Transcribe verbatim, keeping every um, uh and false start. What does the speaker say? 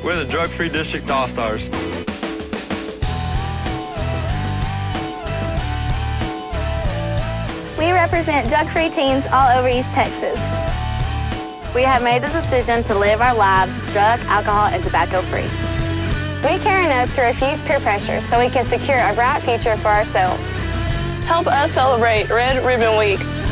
We're the Drug-Free District All-Stars. We represent drug-free teens all over East Texas. We have made the decision to live our lives drug, alcohol, and tobacco-free. We carry notes to refuse peer pressure so we can secure a bright future for ourselves. Help us celebrate Red Ribbon Week.